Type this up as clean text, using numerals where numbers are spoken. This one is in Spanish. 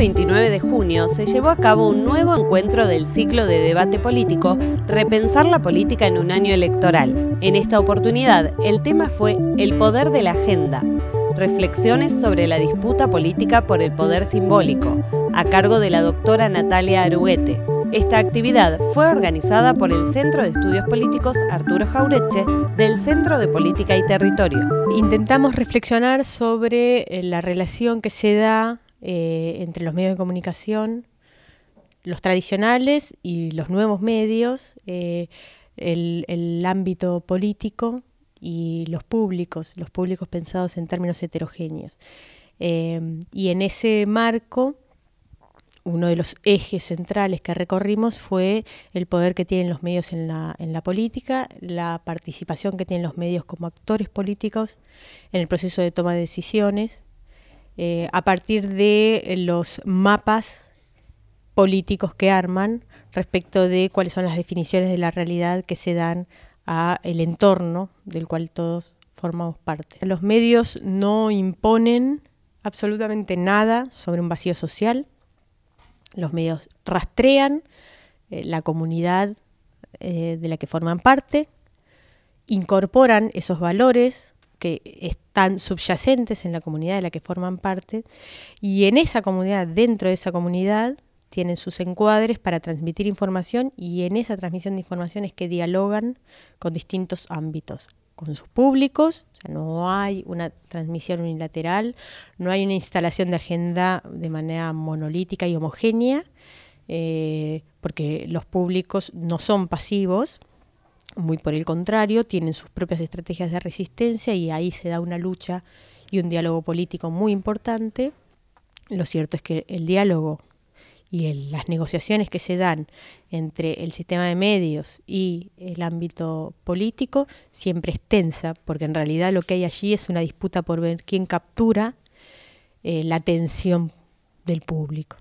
29 de junio se llevó a cabo un nuevo encuentro del ciclo de debate político Repensar la política en un año electoral. En esta oportunidad, el tema fue el poder de la agenda, reflexiones sobre la disputa política por el poder simbólico, a cargo de la doctora Natalia Aruguete. Esta actividad fue organizada por el Centro de Estudios Políticos Arturo Jauretche del Centro de Política y Territorio. Intentamos reflexionar sobre la relación que se da entre los medios de comunicación, los tradicionales y los nuevos medios, el ámbito político y los públicos pensados en términos heterogéneos. Y en ese marco, uno de los ejes centrales que recorrimos fue el poder que tienen los medios en la política, la participación que tienen los medios como actores políticos en el proceso de toma de decisiones, a partir de los mapas políticos que arman respecto de cuáles son las definiciones de la realidad que se dan a el entorno del cual todos formamos parte. Los medios no imponen absolutamente nada sobre un vacío social. Los medios rastrean la comunidad de la que forman parte, incorporan esos valores que están subyacentes en la comunidad de la que forman parte, y en esa comunidad, dentro de esa comunidad, tienen sus encuadres para transmitir información, y en esa transmisión de información es que dialogan con distintos ámbitos, con sus públicos. O sea, no hay una transmisión unilateral, no hay una instalación de agenda de manera monolítica y homogénea, porque los públicos no son pasivos, muy por el contrario, tienen sus propias estrategias de resistencia, y ahí se da una lucha y un diálogo político muy importante. Lo cierto es que el diálogo y las negociaciones que se dan entre el sistema de medios y el ámbito político siempre es tensa, porque en realidad lo que hay allí es una disputa por ver quién captura la atención del público.